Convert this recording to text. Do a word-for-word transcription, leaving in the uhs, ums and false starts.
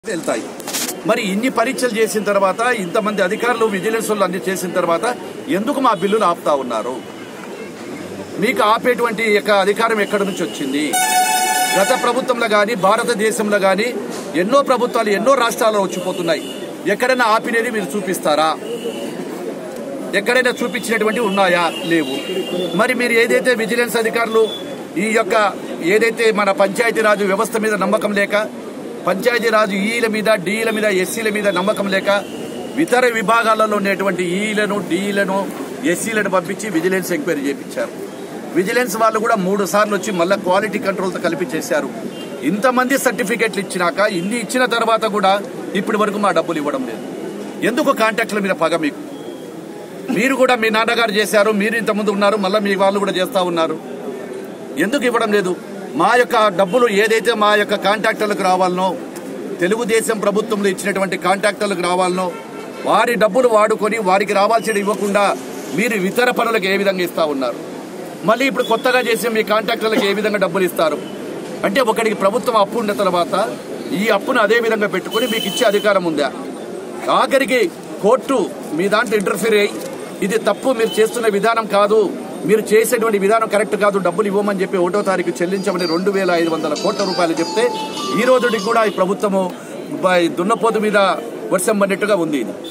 వెళ్తాయి. మరి ఇన్ని పరీక్షలు చేసిన తర్వాత ఇంతమంది అధికారులు విజిలెన్స్ వాళ్ళు అన్ని చేసిన తర్వాత ఎందుకు మా బిల్లులు ఆపుతా ఉన్నారు? మీకు ఆపేటువంటి యొక్క అధికారం ఎక్కడి నుంచి వచ్చింది? గత ప్రభుత్వంలో కానీ భారతదేశంలో కానీ ఎన్నో ప్రభుత్వాలు ఎన్నో రాష్ట్రాల్లో వచ్చిపోతున్నాయి. ఎక్కడైనా ఆపినది మీరు చూపిస్తారా? ఎక్కడైనా చూపించినటువంటి ఉన్నాయా? లేవు. మరి మీరు ఏదైతే విజిలెన్స్ అధికారులు ఈ యొక్క ఏదైతే మన పంచాయతీరాజ్ వ్యవస్థ మీద నమ్మకం లేక, పంచాయతీరాజు ఈల మీద డీల మీద ఎస్సీల మీద నమ్మకం లేక ఇతర విభాగాలలో ఉండేటువంటి ఈలను డీలను ఎస్సీలను పంపించి విజిలెన్స్ ఎంక్వైరీ చేయించారు. విజిలెన్స్ వాళ్ళు కూడా మూడు సార్లు వచ్చి మళ్ళీ క్వాలిటీ కంట్రోల్తో కలిపి చేశారు. ఇంతమంది సర్టిఫికెట్లు ఇచ్చినాక ఇన్ని ఇచ్చిన తర్వాత కూడా ఇప్పటి వరకు మా డబ్బులు ఇవ్వడం లేదు. ఎందుకు కాంట్రాక్టుల మీద పగ మీకు? మీరు కూడా మీ నాన్నగారు చేశారు, మీరు ఇంతకుముందు ఉన్నారు, మళ్ళీ మీ వాళ్ళు కూడా చేస్తూ ఉన్నారు. ఎందుకు ఇవ్వడం లేదు? మా యొక్క డబ్బులు ఏదైతే మా యొక్క కాంట్రాక్టర్లకు రావాలనో, తెలుగుదేశం ప్రభుత్వంలో ఇచ్చినటువంటి కాంట్రాక్టర్లకు రావాలనో వారి డబ్బులు వాడుకొని వారికి రావాల్సిన ఇవ్వకుండా మీరు ఇతర పనులకు ఏ విధంగా ఇస్తా ఉన్నారు? మళ్ళీ ఇప్పుడు కొత్తగా చేసే మీ కాంట్రాక్టర్లకు ఏ విధంగా డబ్బులు ఇస్తారు? అంటే ఒకరికి ప్రభుత్వం అప్పు ఉన్న తర్వాత ఈ అప్పును అదే విధంగా పెట్టుకుని మీకు ఇచ్చే అధికారం ఉందా? ఆఖరికి కోర్టు మీ దాంట్లో ఇంటర్ఫీర్ అయ్యి ఇది తప్పు, మీరు చేస్తున్న విధానం కాదు, మీరు చేసేటువంటి విధానం కరెక్ట్ కాదు, డబ్బులు ఇవ్వమని చెప్పి ఒకటో తారీఖు చెల్లించమని రెండు వేల ఐదు వందల కోట్ల రూపాయలు చెప్తే ఈ రోజుకి కూడా ఈ ప్రభుత్వము దున్నపోతు మీద వర్షం పడినట్టుగా ఉంది. ఇది